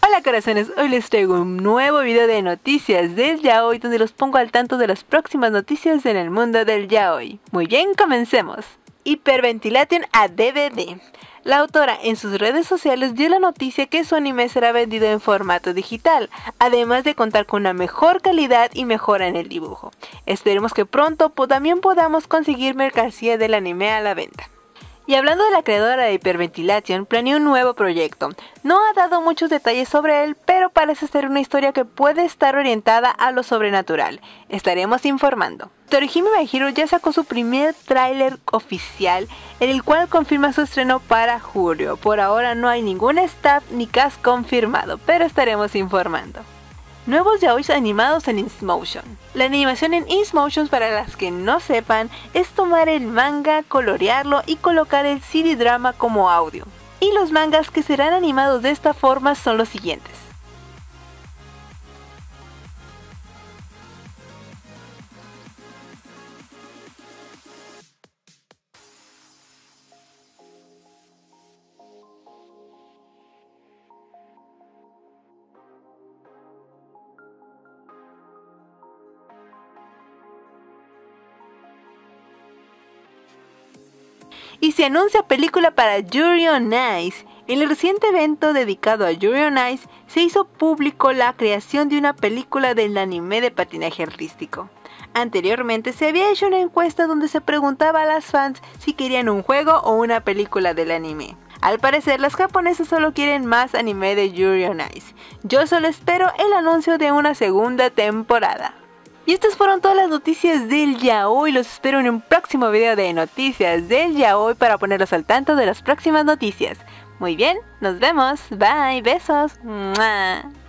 Hola corazones, hoy les traigo un nuevo video de noticias del yaoi donde los pongo al tanto de las próximas noticias en el mundo del yaoi. Muy bien, comencemos. Hyperventilation a DVD. La autora en sus redes sociales dio la noticia que su anime será vendido en formato digital, además de contar con una mejor calidad y mejora en el dibujo. Esperemos que pronto también podamos conseguir mercancía del anime a la venta. Y hablando de la creadora de Hyperventilation, planeó un nuevo proyecto. No ha dado muchos detalles sobre él, pero parece ser una historia que puede estar orientada a lo sobrenatural. Estaremos informando. Torihime My Hero ya sacó su primer tráiler oficial, en el cual confirma su estreno para julio. Por ahora no hay ningún staff ni cast confirmado, pero estaremos informando. Nuevos yaois animados en InSmotion. La animación en InSmotion, para las que no sepan, es tomar el manga, colorearlo y colocar el CD drama como audio. Y los mangas que serán animados de esta forma son los siguientes. Y se anuncia película para Yuri on Ice. En el reciente evento dedicado a Yuri on Ice, se hizo público la creación de una película del anime de patinaje artístico. Anteriormente se había hecho una encuesta donde se preguntaba a las fans si querían un juego o una película del anime. Al parecer las japonesas solo quieren más anime de Yuri on Ice. Yo solo espero el anuncio de una segunda temporada. Y estas fueron todas las noticias del yaoi. Los espero en un próximo video de noticias del yaoi para ponerlos al tanto de las próximas noticias. Muy bien, nos vemos. Bye, besos. ¡Mua!